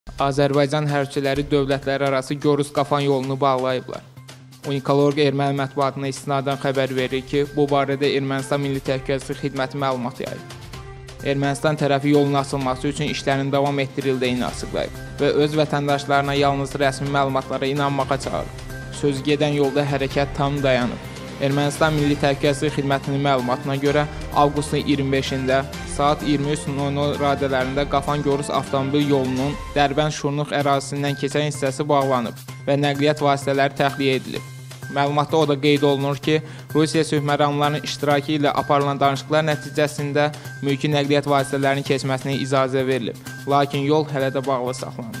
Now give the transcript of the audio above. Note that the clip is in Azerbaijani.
Azərbaycan hərbçiləri dövlətlərarası Gorus-Qafan yolunu bağlayıblar. Unikalorq erməni mətbuatına istinadən xəbər verir ki, bu barədə Ermənistan Milli Təhlükəsizlik Xidməti məlumat yayıb. Ermənistan tərəfi yolun açılması üçün işlərin davam etdirildiyini açıqlayıb və öz vətəndaşlarına yalnız rəsmi məlumatlara inanmağa çağırıb. Sözü gedən yolda hərəkət tam dayanıb. Ermənistan Milli Təhlükəsizlik Xidmətinin məlumatına görə, avqustun 25-də saat 23:00 radələrində Qafan-Gorus avtomobil yolunun Dərbənd-Şurnux ərazisindən keçən hissəsi bağlanıb və nəqliyyat vasitələri təxliyə edilib. Məlumatda o da qeyd olunur ki, Rusiya sülhməramlarının iştirakı ilə aparılan danışıqlar nəticəsində mülki nəqliyyat vasitələrinin keçməsinə icazə verilib, lakin yol hələ də bağlı saxlanılır.